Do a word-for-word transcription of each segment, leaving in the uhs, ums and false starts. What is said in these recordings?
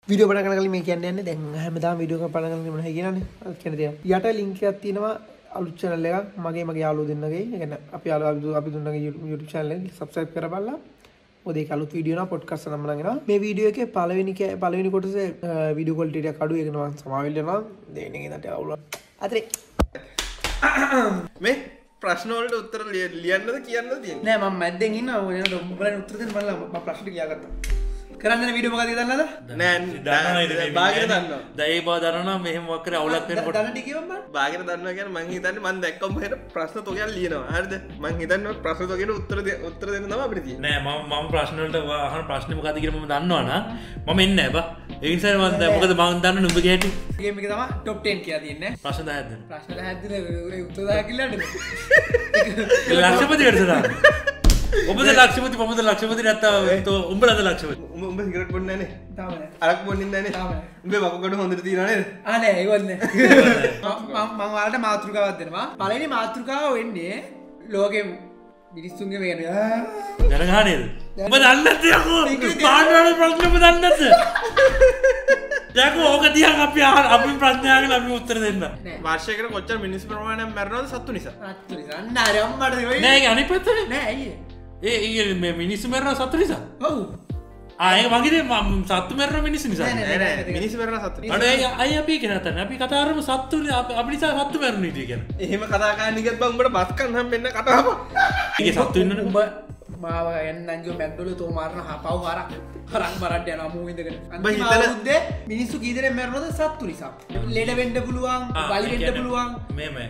Video පටන් ගන්න කලින් මේ කියන්න යන්නේ දැන් හැමදාම වීඩියෝ එක පටන් ගන්න මොනවා කියනනේ කියන්න තියෙනවා යට ලින්ක් එකක් තියෙනවා අලුත් channel එකක් මගේ මගේ යාළුවෝ දෙන්නගේ ඒ කියන්නේ අපි යාළුවෝ අපි දුන්නගේ YouTube channel එක subscribe කරපළා ඔය දෙක අලුත් වීඩියෝ නා පොඩ්කාස්ට් නම් නම් එනවා මේ වීඩියෝ එකේ පළවෙනි පළවෙනි කොටසේ වීඩියෝ quality එකක් අඩු ඒක නම් සමාවෙන්න වෙනවා දෙන්නේ ඉඳට අවුල අතරේ මේ ප්‍රශ්න වලට උත්තර ලියන්නද කියන්නද තියෙන්නේ නෑ මම මැද්දෙන් ඉන්නවා ඔයාලා උඹලා උත්තර දෙන්න මම මම ප්‍රශ්න කියාගත්තා කරන්න වීඩියෝ මොකද දන්නවද නෑ දන්නවද බාගෙට දන්නවා දැන් ඒ බව දන්නවා මෙහෙම මොකක් කරේ අවුලක් වෙනකොට දන්න ටික කියවන්න බාගෙට දන්නවා කියන්නේ මං හිතන්නේ මං දැක්කම මෙහෙට ප්‍රශ්න තෝගයක් ලියනවා හරිද මං හිතන්නේ ප්‍රශ්න තෝගෙට උත්තර උත්තර දෙන්න තමයි අපිට තියෙන්නේ නෑ මම මම ප්‍රශ්න වලට අහන ප්‍රශ්නේ මොකද්ද කියලා මම දන්නවනම් මම එන්නේ නෑ බා ඒ නිසා මම දැන් මොකද මම දන්න නුඹ ගේටි ගේම් එක තමයි top ten කියලා තියෙන්නේ ප්‍රශ්න දහයක් දෙන්න ප්‍රශ්න දහයක් දින උත්තර දහයක් කියලා නේද ලක්ෂපති වැඩසටහන ඔබද ලක්ෂපති මමද ලක්ෂපති නැත්තම් උඹලද ලක්ෂපති උඹ සිගරට් බොන්නේ නැනේ තාම නෑ අරක් බොන්නේ නැනේ තාම නෑ උඹේ වකුගඩු හොඳට තියනවා නේද ආ නෑ ඒවත් නෑ මම මම ඔයාලට මාතෘකාවක් දෙනවා පළවෙනි මාතෘකාව වෙන්නේ ලෝකෙ මිනිස්සුන්ගේ මේ දැනගා නේද ඔබ දන්නේ නැද්ද යකෝ පාඩවල ප්‍රශ්න ඔබ දන්නේ නැද්ද යකෝ ඕක දිහා අපි අපි ප්‍රශ්න අහගෙන අපි උත්තර දෙන්න වර්ෂයකට කොච්චර මිනිස්සු ප්‍රමාණයක් මැරෙනවද සත්තු නිසා සත්තු නිසා නෑ අම්මට වෙයි නෑ ඒක අනිත් පැත්තනේ නෑ අයියේ ඒ ඒ මේ මිනිස්සු මැරෙනවා සත්තු නිසා ඔව් ආ ඒක මගිනේ මම සත්තු මැරෙනවා මිනිස්සු නිසා නෑ නෑ මිනිස්සු මැරෙනවා සත්තු නිසා අනේ අය අපි කියන තැන අපි කතා කරමු සත්තු අපි නිසා සත්තු මැරුණා ඉතින් කියන එහෙම කතා කරන්න ගියත් බං උඹට බස් කන්න හම්බෙන්න කතාව ඒකේ සත්තු ඉන්නනේ උඹ මාව එන්නන්ජෝ මැක්ඩොල තෝ මාරන හපව හරක් හරක් බරට යනවා මූ ඉඳගෙන අන්තිම අවුරුද්දේ මිනිස්සු කී දෙනෙක් මැරුණාද සත්තු නිසා ලෙඩ වෙන්න පුළුවන් බලි වෙන්න පුළුවන් මේ මේ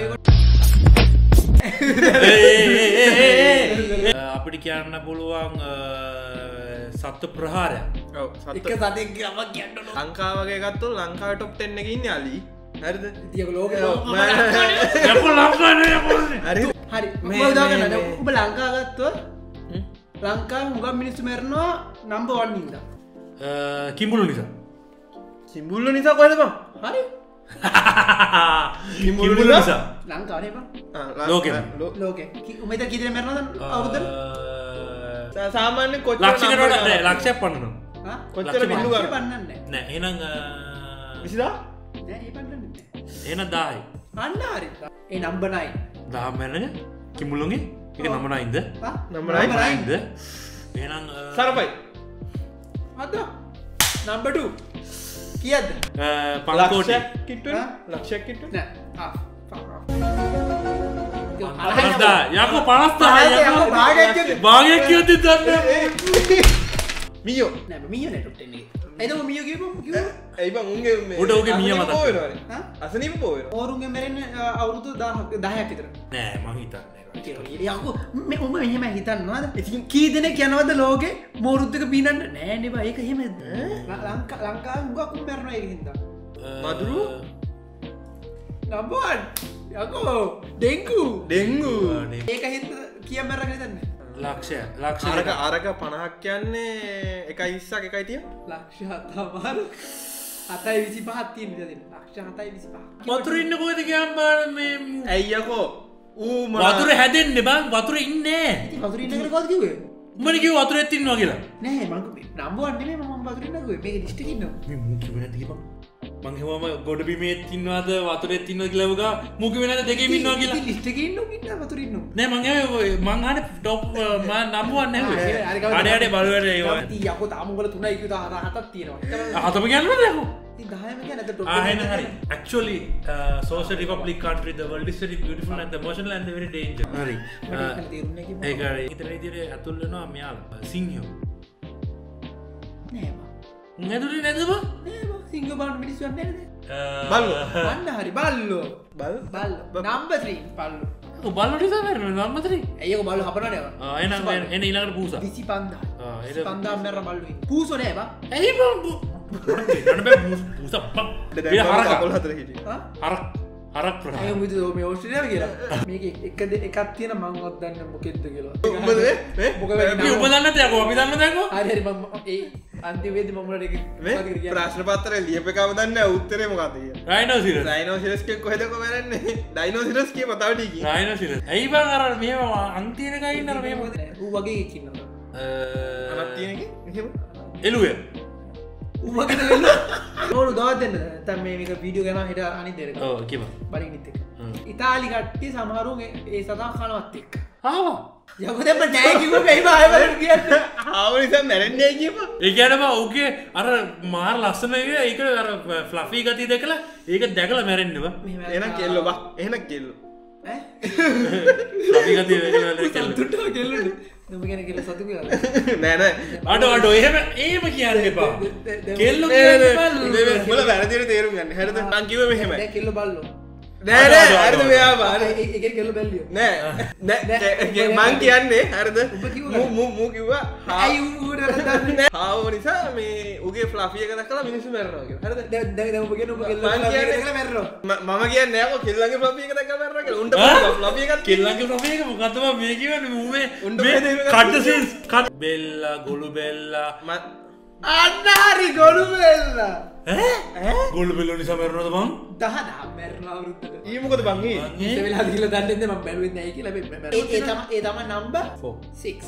පයි අපිට කියන්න පුළුවන් සත්තු ප්‍රහාරයක් ඔව් එක සතෙක් ගම කියන්න ඕන ලංකාව වගේ ගත්තොත් ලංකාවේ top ten එකේ ඉන්නේ අලි හරිද ඉතින් ලෝකෙ යකෝ ලංකාවේ හරි හරි මම උදාහරණයක් ඔබ ලංකාව ගත්තොත් ලංකාවේ හුඟක් මිනිස්සු මැරෙනවා නම්බර් one ඉඳලා කිඹුලු නිසා කිඹුල්ල නිසා කොහෙද බං හරි කිඹුලු නිසා ලංකාවේ බං ලෝකෙම ලෝකෙ උඹට කී දෙනෙක් මැරෙනවද අවුරුද්දට සාමාන්‍ය කොච්චර ලක්ෂයකට නෑ ලක්ෂයක් පන්නනවා හා කොච්චර බිල්ලු ලක්ෂය ගන්න පන්නන්නේ නෑ එහෙනම් විසිදා නෑ ඒ පන්නන්නේ එහෙනම් දහයි අන්න හරි ඒ නම්බර් nine දහ මැරෙන කිඹුලුන්ගේ ඒක නම නයින්ද හා නම්බර් nine නයින්ද එහෙනම් සරපයි අද නම්බර් two කීයද පළකෝටි ලක්ෂයක් කිට්ටුවේ ලක්ෂයක් කිට්ටුවේ නෑ හා පනස්දා යකෝ පනස්දා යකෝ භාගයක් භාගයක් කියද්දි දන්නේ මියෝ නෑ මීයෝ නේ top ten එකේ එතකොට මීයෝ කියපුවම කිව්වා ඇයි බං උන්ගේ මේ උඩ උගේ මීයා මතක් වෙනවනේ හා අසනීප පෝ වෙනවා ඕරුන්ගේ මැරෙන්නේ අවුරුදු දහයක් විතර නෑ මං හිතන්නේ යකෝ මේ උඹ මෙහෙම හිතන්නවද ඉතින් කී දෙනෙක් යනවද ලෝකේ මෝරුද්දක පීනන්න නෑ නේ බා ඒක එහෙමද ලංකා ලංකාවේ හුඟක් උන් මැරෙනවා ඒක හින්දා මදුරු නම්බර් one යකෝ ඩෙන්ගු ඩෙන්ගු ඒක හින්දා කීයක් මැරගෙන ඉතින්නේ ලක්ෂය ලක්ෂ අරක අරක පනහක් කියන්නේ එකයි විස්සක් එකයි තිය ලක්ෂ හතමාර හතයි විසි පහක් තියෙන ඉතින් ලක්ෂ හතයි විසි පහ වතුර ඉන්න කොහෙද කියම් බාන මේ ඇයියකෝ ඌ වතුර හැදෙන්නේ බං වතුර ඉන්නේ ඉතින් වතුර ඉන්න කෙනෙක් කවුද කිව්වේ උඹනේ කිව්ව වතුරෙත් ඉන්නවා කියලා නෑ මම නම්බර් one නෙමෙයි මම වතුර ඉන්න කිව්වේ මේක ලිස්ට් එකේ ඉන්නවා මේ මූ කිව්වේ නැද්ද කිව්වා මං හිතුවම ගොඩ බිමේත් ඉන්නවද වතුරෙත් ඉන්නවද කියලා වගා මූ කිව්වේ නැද්ද දෙකේම ඉන්නවා කියලා ඉතින් ලිස්ට් එකේ ඉන්නෝ ඉන්නවා වතුර ඉන්නෝ නෑ මං ඇහුවේ මං අහන්නේ টොප් මම නම්බර් one ඇහුවේ අඩේ අඩේ බලුවට ඒවා ඉතින් යකෝ තාම උඹල තුනයි කිව්වා අර හතක් තියෙනවා හතම කියන්නද යකෝ ඉතින් දහයම කියන්නේ නැත Ah, I know, Hari. Actually, uh, Social Republic country, the world is very beautiful and the emotional and the very danger. Hari. ඒක ඉතන විදිහට ඇතුල් වෙනවා මෙයාලා සිංහයෝ. නෑ බා. නැදුනේ නැද්ද බා? නෑ බා. සිංහයෝ බලන්න මිනිස්සු යන්නේ නැද්ද? බල්ලෝ. අන්න හරි බල්ලෝ. බල් බල්ලෝ. Number three බල්ලෝ. ඔය බල්ලෝ ටික තමයි නම්බර් three. ඇයි ඒක බල්ලෝ හපනවද ඒවා? ආ එහෙනම් එන ඊළඟට පූසා. විසි පන්දාහයි. ආ ඒක විසි පන්දාහක් මැරර බල්ලෝ. පූසෝ නෑ බා. ඇයි බං? නඩ බෑ පූසා පම්. ඒ හරක කෝල් හතර හිටියේ හා? හරක් හරක් ප්‍රහාර. අය මුද මේ ඕස්ට්‍රේලියාව කියලා. මේක එක එකක් තියෙන මං වත් දන්නේ මොකෙද්ද කියලා. උඹද මේ මේ මොකද වෙන්නේ? ඔබ දන්නේ නැත්නම් යකෝ අපි දන්නේ නැත්නම් හරි හරි මම ඒ අන්තිමේදී මම උඹලට ඒක මේ ප්‍රශ්න පත්‍රය ලියපෙකම දන්නේ නැහැ උත්තරේ මොකක්ද කියලා රයිනෝසිරස් ඩයිනෝසිරස් කිය කොහෙද කොමරන්නේ ඩයිනෝසිරස් කිය පතාව ටික රයිනෝසිරස් ඇයි බං අර මෙහෙම අන්තින එකයි ඉන්නර මෙහෙම ඌ වගේ එකක් ඉන්නවා. අනක් තියෙන එක එහෙම එළුවේ උඹගෙන වෙන්න ඕන දවස් දෙන්න නැත්නම් මේ මේක වීඩියෝ ගන්න හිට අනිත් දෙරක ඔව් කිව්වා බලිනිත් එක ඉතාලි කට්ටිය සමහරුන් ඒ සතා කනවත් එක්ක ආවා යකෝ දැන් මම නෑ කිව්ව මේව ආයෙත් කියන්නේ ආව නිසා මැරෙන්නේ කියපන් ඒ කියන්නේ බා ඔහුගේ අර මාර ලස්සන එක ඒක අර ෆ්ලෆි ගතිය දැකලා ඒක දැකලා මැරෙන්න බා එහෙනම් කෙල්ලෝ බා එහෙනම් කෙල්ලෝ ඈ ෆ්ලෆි ගතිය දැකලා කෙල්ලෝ සතුටව කෙල්ලුනේ නුඹ කියන කෙල්ල සතු කියලා නෑ නෑ අඩෝ අඩෝ එහෙම එහෙම කියන්න එපා කෙල්ලෝ නෑ කියන්නේ නෑ බල්ලෝ උඹලා වැරදියට තේරුම් ගන්න හරිද මං කිව්වේ මෙහෙමයි දැන් කෙල්ල බල්ලෝ නෑ නෑ හරිද මෙයා බා ඒක කෙල්ල බැල්ලියෝ නෑ නෑ මං කියන්නේ හරිද මූ මූ මූ කිව්වා ඇයි ඌට දන්නේ හාව නිසා මේ උගේ ෆ්ලෆි එක දැකලා මිනිස්සු මැරෙනවා කියලා හරිද දැන් දැන් දැන් ඔබ කියන ඔබ කෙල්ල මං කියන්නේ කියලා මැරෙනවා මම කියන්නේ නෑ කො කෙල්ලන්ගේ ෆ්ලෆි එක දැකලා මැරෙනවා කියලා උන්ට ෆ්ලෆි එකක් කෙල්ලන්ගේ ෆ්ලෆි එක මොකද්ද බා මේ කියන්නේ මූ මේ උන්ට මේ දෙන්න කඩ සීන්ස් කඩ බෙල්ලා ගොළු බෙල්ලා අන්න හරි ගොළු බෙල්ලා ඈ ගොළු බෙල්ලෝ නිසා මැරුණාද බං දහ දහ මැරෙනවා අවුරුද්දට ඊ මොකද බං ඊ ඉත වෙලා දීලා දන්නේ නැහැ මම බැලුවේ නැහැ කියලා මේ ඒ ඒ තමයි ඒ තමයි නම්බර් four six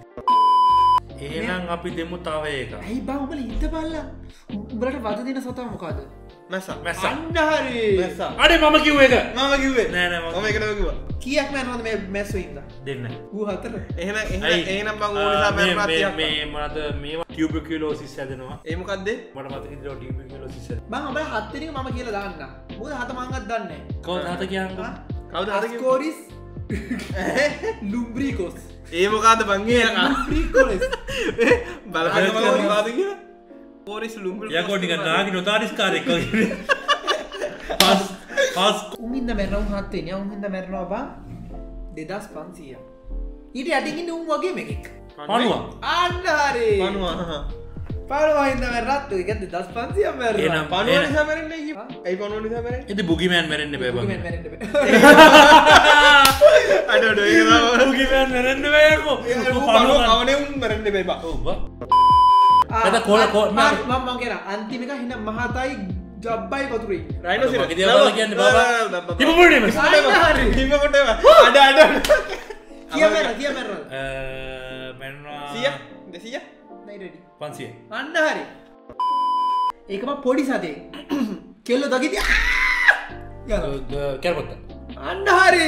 එහෙනම් අපි දෙමු තව එකක් ඇයි බං උඹලා හිතපල්ලා උඹලට වද දෙන සතා මොකද මැස්සා මැස්සා අන්න හරි මැස්සා අඩේ මම කිව්ව එක මම කිව්වේ නෑ නෑ මම මම ඒකට කිව්වා කීයක් මැරෙනවද මේ මැස්සෝ ඉඳලා දෙන්න ඌ හතර එහෙනම් එහෙනම් එහෙනම් බං ඕන නිසා මැරුණා මේ තියක් මේ මොනවද මේවා ටියුබර්කියුලෝසිස් හැදෙනවා ඒ මොකද්ද මට මතක ඉඳලා ටියුබර්කියුලෝසිස් හැදෙනවා බං උඹලා හත් වෙනි එක මම කියලා දාන්න මොකද හත මංගත් දන්නේ කවුද හත කියන්නේ කවුද හද කිව්වේ ස්කෝරිස් ලුම්බ්‍රිකොස් ඒ මොකද්ද බං ඒ ලුම්බ්‍රිකොස් බලන්න බලන්න මොකද්ද කියලා පොරිස් ලුම්බ්‍රි යකෝ නිකන් නාගි නොතාරිස් කාරෙක් වගේ පස් පස් උන් ඉඳ මැරෙනවා හත් වෙනි උන් ඉඳ මැරෙනවා බං දෙදාස් පන්සීය ඊට යටින් ඉන්නේ උන් වගේ මෙකෙක් පණුවා අන්න හරි පණුවා පණුවා ඉඳ මැරෙන්නත් ඒක දෙදාස් පන්සීය මැරෙනවා එහෙනම් පණුවා නිසා මැරෙන්නේ කිව්වා ඇයි පණුවා නිසා මැරෙන්නේ ඉතින් බුගිමෑන් මැරෙන්න බෑ බං මැරෙන්න බෑ අඩෝ අඩෝ ඒක තමයි බුගිමෑන් මැරෙන්න බෑ යකෝ පණුවා කවනේ උන් මැරෙන්නේ බෑ බා ඔව් බා එතන කොල කොල මම මම කියන අන්තිම එක හින මහතයි ජබ්බයි වතුරේ රයිනෝසිරස් මගේ දේවල් කියන්නේ බබා තිබු පොඩේ මස් හරි කිව්ව කොටේ අඩ අඩ කිය මැර කිය මැර අ මැරුණා සිය දෙසිය නයි රෙඩි පන්සිය අන්න හරි ඒකම පොඩි සතේ කෙල්ල දකිති යනවා කැරපොත්ත අන්න හරි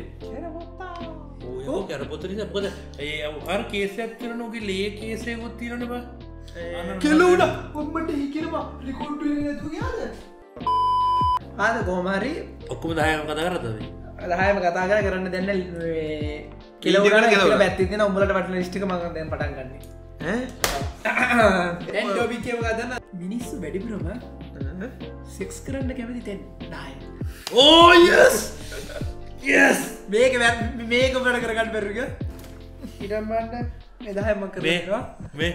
ඔය කැරපොත්ත නිසා මොකද ඒ අර කේසයක් කරන උගේ ලේ කේසයකුත් තියෙනවනේ බා කෙල්ල උඩ කොම්බට හිකිනවා රිකෝඩ් වෙන්නේ නැතුව ගියාද ආද කොහොම හරි ඔක්කොම දහයම කතා කරද්ද අපි දහයම කතා කරලා කරන්න දැන් මේ කෙල්ල උඩ කියලා පැත්තේ තියෙන උඹලට වටින ලිස්ට් එක මම දැන් පටන් ගන්නෙ ඈ දැන් ටොපික් එක මොකක්ද දන්න මිනිස්සු වැඩිපුරම සෙක්ස් කරන්න කැමති තැන් දහය ඕ යස් යස් මේක මේක වැඩ කරගන්න බැරුග ඉඩම් බන්න මේ දහයම මම කරනවා මේ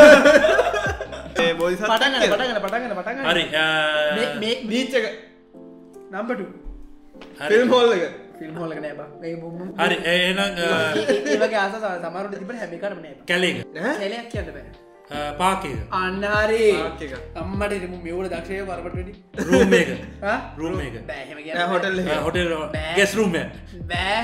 ඒ බෝධිසත්ව පටන් ගන්න පටන් ගන්න පටන් ගන්න පටන් ගන්න හරි මේ මේ බීච් එක නම්බර් two ෆිල්ම් හෝල් එක ෆිල්ම් හෝල් එක නෑ බං මේ මුම් හරි එහෙනම් ඒ වගේ ආස සමහරවිට තිබුණ හැම එකටම නෑ බං කැලේක කැලයක් කියන්න බෑ පාක් එක අන්න හරි පාක් එක අම්මට ඉතින් මෙවල දක්ෂය වරපට වැඩි රූම් එක හා රූම් එක බෑ එහෙම නෑ කියන්න හොටෙල් එක හොටෙල් බෑ. ගෙස් රූම් එක බෑ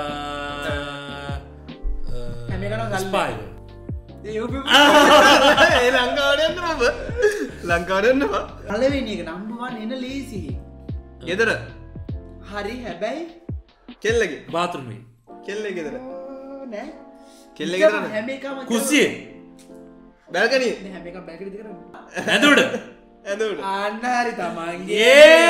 හැම එකටම ගල්ල. ස්පායි ඒ යූපි ඒ ලංකාවට යන්න මම ලංකාවට යන්න මම පළවෙනි එක නම්බර් one එන ලේසි ගෙදර හරි හැබැයි කෙල්ලගේ බාත්රුම් එක කෙල්ලේ ගෙදර නෑ කෙල්ලේ ගෙදර නෑ. හැම එකම කුස්සියේ බැල්කනිය නෑ හැම එකම බැලකටි කරන්නේ ඇඳුඩ ඇඳුට අන්න හරි තමන්ගේ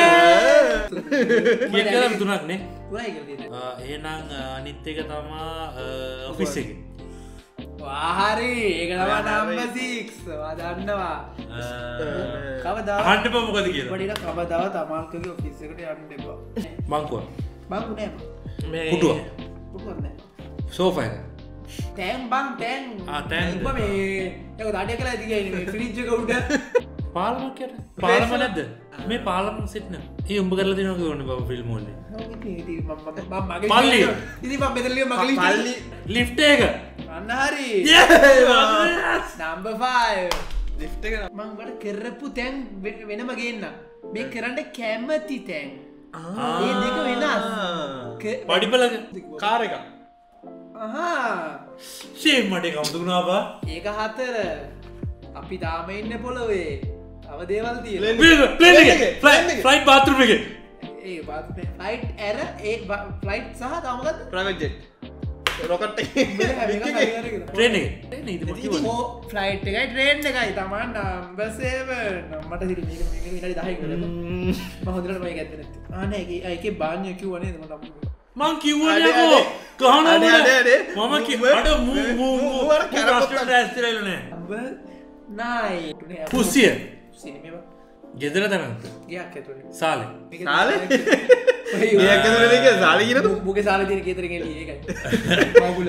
ඒ කියන කරම් තුනක් නේ පුරයි කියලා තියෙනවා එහෙනම් අනිත් එක තමා ඔෆිස් එක වාහරි ඒක තමයි නම්බර් six වා දන්නවා කවදා අහන්න බෑ මොකද කියලා පොඩිලා කවදාව තමන්ගේ ඔෆිස් එකට යන්න එපා මංකුව බං උනේ මේ පුටුව පුටුවක් නෑ සෝෆා එක තෑන් බං තෑන් ආ, තෑන්. උඹ මේ ඒක දාඩිය කියලා ඉතින් මේ ෆ්‍රිජ් එක උඩ පාලමක් යට පාලම නැද්ද මේ පාලම සෙට් නෑ ඒ උඹ කරලා දෙනවා කියෝනේ බබ ෆිල්ම් වල ඉතින් මම මම මගේ පල්ලි. ඉතින් මම මෙතන ලියව මගේ පල්ලි ලිෆ්ට් එක අන්න හරි නම්බර් five ලිෆ්ට් එක මං වල කරපු තැන් වෙ- වෙනම ගේන්න මේ කරන්න කැමති තැන් ඒ දෙක වෙනස් ක- පඩිපලක කාර් එක අහා ෂේම් මට කවුදුනා බා ඒක හතර අපි තාම ඉන්න පොළොවේ තව දේවල් තියෙන ෆ්ලයිට් බාත්රූම් එකේ ඒ ෆ්ලයිට් ඇර ඒ ෆ්ලයිට් සහ තමගත් ප්‍රයිවට් ජෙට් රොකට් ට්‍රේන් එක ෆ්ලයිට් එකයි ට්‍රේන් එකයි තමා නම්බසේව නම්මට සිට විනාඩි දහයක මහොදරට මයි ඇත්තන ආන ඒක බාන්‍ය කිව්වනේ ම මං කිව්වනකෝ ගහන මම නයි පුස්සිය ගෙදර තැනත් සාල සාල සාලගෙන මුග සාල තින කේතර ඒකයි මගුල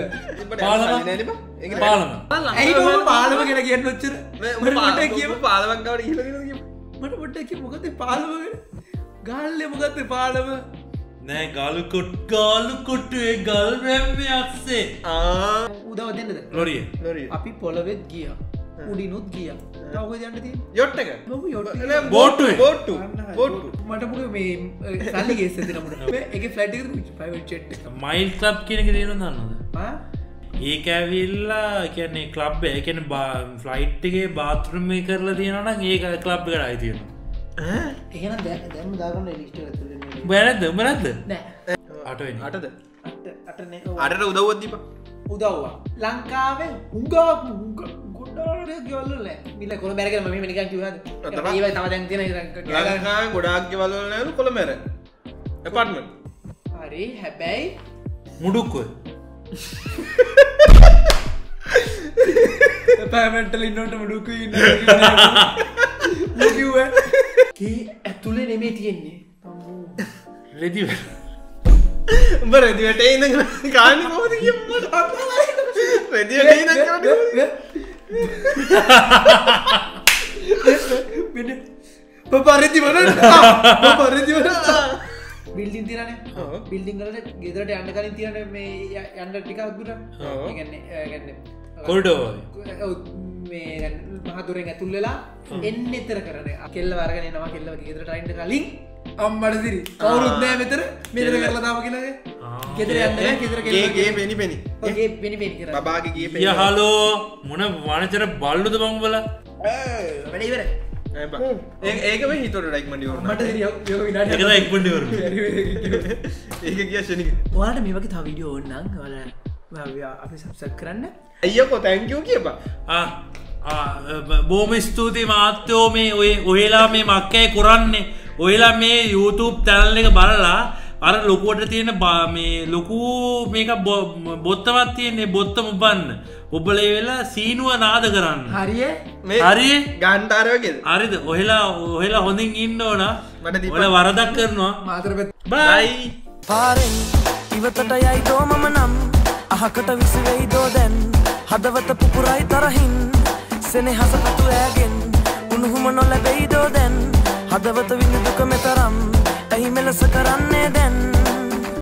පාලම පාලම ගෙන කියන්න ොච්චර කිය පාලවක්ගවට හිල මට පොට්ට මොකද පාලමගෙන ගල්ල මොකත්ත පාලම නෑ ගලු කොට් ගාලු කොට්ටුවේ ගල් රැම්ම අක්සේ උදව දෙන්නද ලොරිය අපි පොළවෙත් ගිය උඩිනුත් ගිය තවක යන්නති යොට්ටක බෝට්ටු බෝට්ටු බෝට්ටු මටපුක මේ සල්ලිගේ සතිනමට එක ෆලට් චෙට් මයිල් ලබ් කියනක දේරු දන්නද ඒක ඇවිල්ලා කියන්නේ කලබ් එකන ෆ්ලයිට්ගේ බාත්‍රම කරලා තියෙනන ඒක කලබ් කර අයිතියෙන එහෙන දැම දාගන්න ලිස්ට බැරද මරත්ද අට අටද අටට උදව්වදීප උදව්වා ලංකාවේ හුඟා ගොඩාට ගවල්ල මිල කොළ මැරක ම නික කිව ඒ තම දැන්තින ලංකා ගොඩාක් ගෙවල්ල නෑරු කොළ මැර එපටම හරි හැබැයි මුඩුක්ව පැමෙන්ටල ඉන්නට මුඩුක ඉන්න කිව්ව ඇතුලේ නෙමේ තියෙන්නේ රෙදි උඹ රෙදිවට ඉන්න කාන්න කෝද කිය රෙදිවට ඉන්න පරිදි වන පරිදි වන බිල්ඩින් තිරන බිල්ඩිං වලට ගෙදරට යන්න කලින් තියන මේ යන්න ටිකක් දුර ගන්න කොල්ඩෝ මේ මහතුරෙන් ඇතුල් වෙලා එන්න එතර කරන කෙල්ල වර්ගන නවා කෙල්ලව ගෙදරට අයින්න කලින් අම්මට දිරි කවුරුත් නෑ මෙතර මෙතර කරලා තාම කියලාගේ ගෙදර යන්න ගෙදර ගේ පෙනි පෙනි ගේ පෙනි පෙනි කරා බබාගේ ගේ පෙනි යහලෝ මොන වනචර බල්ලුද බං වල වැඩ ඉවර ඒක මේ හිතට ඩයික්මඩි මට දිරි ඒක ඉක්මනට ඉවර ඒක කිය ශනික ඔයාලට මේ වගේ තව වීඩියෝ ඕනනම් ඔයාලා අපි සබ්ස්ක්‍රයිබ් කරන්න අයියකෝ තැන්කියු කියපා බෝම ස්තුතියි මාත්‍යෝ මේ ඔය ඔහෙලා මේ මක්කයි කරන්නේ ඔයලා මේ YouTube චැනල් එක බලලා අර ලොකුවට තියෙන මේ ලොකු මේක බොත්තමත් තියෙන්නේ බොත්තම උබන්න ඔබලේ වෙලා සීනුව නාද කරන්න හරිය හරිය ගන්ටාර වගේ හරිද ඔහෙලා ඔහෙලා හොඳින් ඉන්න ඕන ඔල වරදක් කරනවා මාතර බයි පාරෙන් ඉවතට යයිදෝ මම නම් අහකට විසිවෙයිදෝ දැන් හදවත පුපුරයි තරහින් සෙනෙහස පතු ඇගෙන් උණුහුම නොලැබෙයිදෝ දැන් හදවත විඳ දුක මෙතරම් ඇයි මෙලෙස කරන්නේ දැන්